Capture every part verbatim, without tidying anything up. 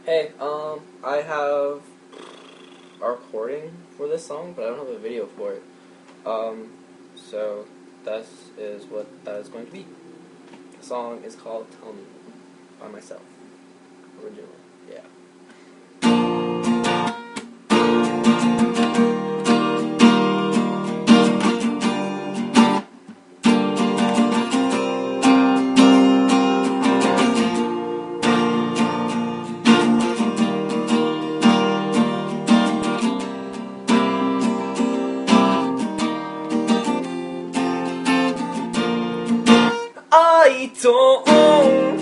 Hey, um, I have a recording for this song, but I don't have a video for it. Um, so that is what that is going to be. The song is called Tell Me by myself. Original, yeah. I don't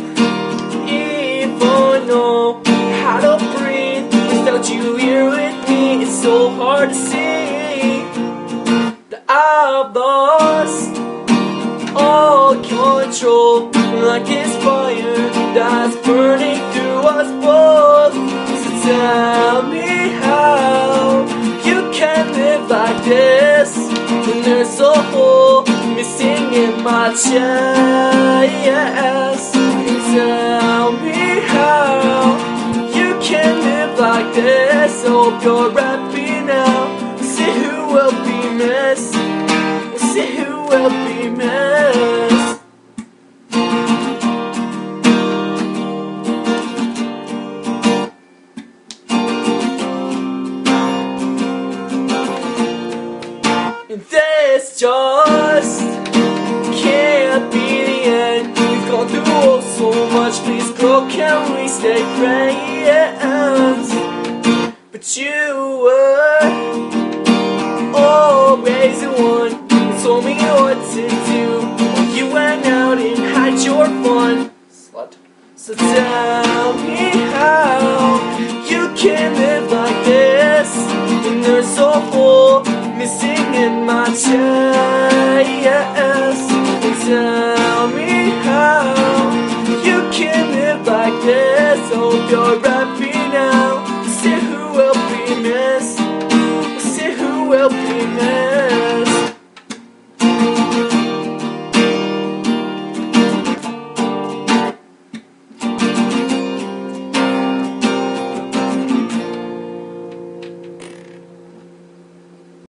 even know how to breathe without you here with me. It's so hard to see that I've lost all control, like this fire that's burning through us both. So tell me how you can live like this when there's a hole missing in my chest. Tell me how you can live like this. Hope you're happy now. See who will be missed. See who will be missed. And this just can't be the end. We've gone through oh so much. Please, girl, can we stay friends? But you were always the one who told me what to do when you went out and had your fun. Slut. So tell